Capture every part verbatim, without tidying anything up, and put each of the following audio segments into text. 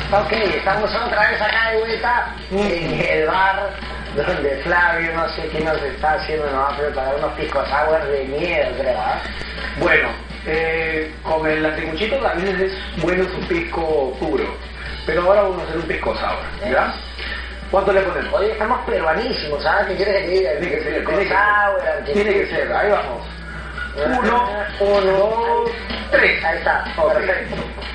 Ok, estamos otra vez acá de vuelta en el bar donde Flavio, no sé qué nos está haciendo, nos va a preparar unos pisco sour de miedo, creo, ¿eh? Bueno, eh, con el anticuchito también es bueno su pisco puro, pero ahora vamos a hacer un pisco sour, ¿ya? ¿Cuánto le ponemos? Hoy estamos peruanísimos, ¿sabes? ¿Qué quieres que te diga? Tiene que ser, Pisco tiene que sour, ser, anticucho. tiene que ser, ahí vamos. Uno, uno, dos, tres. Ahí está, Ok. perfecto.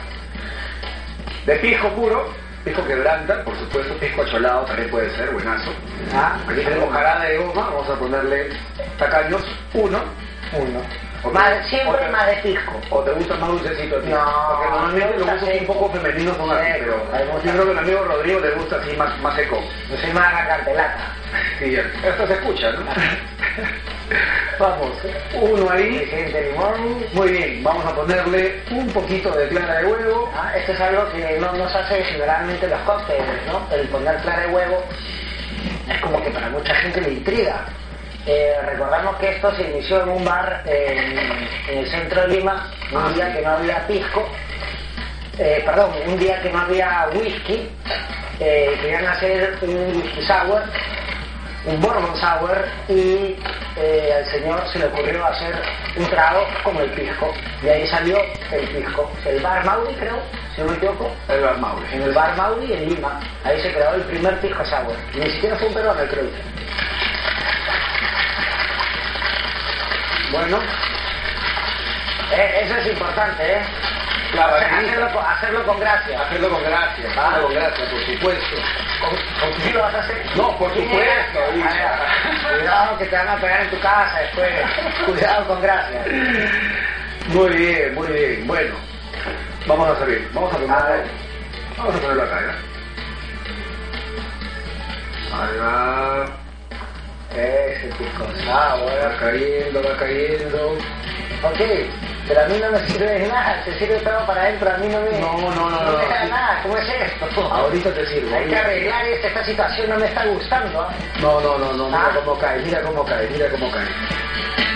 De pisco puro, pisco quebranta, por supuesto, pisco acholado también puede ser, buenazo. Ah, Aquí tenemos jarada de goma, vamos a ponerle tacaños, uno. uno. Ok. Más, siempre Ok. más de pisco. ¿O te gusta más dulcecito a ti? No, porque normalmente me los gusta gustos un seco. poco femeninos son así, Seco, pero me gusta. yo creo que a mi amigo Rodrigo le gusta así más, más seco. Yo soy más la cartelata. Sí, esto se escucha, ¿no? Vamos, uno ahí. Gente de limón. Muy bien, vamos a ponerle un poquito de clara de huevo. Ah, esto es algo que no nos hace generalmente los cócteles, ¿no? El poner clara de huevo es como que para mucha gente le intriga. Eh, recordamos que esto se inició en un bar en, en el centro de Lima, un Ah, día sí. que no había pisco, eh, perdón, un día que no había whisky, eh, querían hacer un whisky sour, un bourbon sour, y eh, al señor se le ocurrió hacer un trago con el pisco, y ahí salió el pisco, el bar Mauri, creo, si no me equivoco. El bar Maule. En el bar Mauri en Lima, ahí se creó el primer pisco sour. Ni siquiera fue un peruano el que lo hizo. Bueno, Eh, eso es importante, ¿eh? Claro, Hacer- aquí- hacerlo, con- hacerlo con gracia. hacerlo con gracia, Ah. hacerlo con gracia, por supuesto. ¿Con, con quién lo vas a hacer? No, por ¿Quién supuesto, es? Alicia. Ah, cuidado que te van a pegar en tu casa después. Cuidado con gracia. Muy bien, muy bien. Bueno, vamos a servir. Vamos a A ponerlo. ver. Vamos a ponerlo acá, ¿ya? Ahí va. Ese pisco Va sour. cayendo, va cayendo. Ok, pero a mí no me sirve de nada. Te sirve todo para él, pero a mí no me... No, no, no, no, me da sí. nada. ¿Cómo es esto? Ahorita te sirvo. Hay que arreglar esto. Esta situación no me está gustando. ¿eh? No, no, no, no, mira Ah. cómo cae, mira cómo cae, mira cómo cae.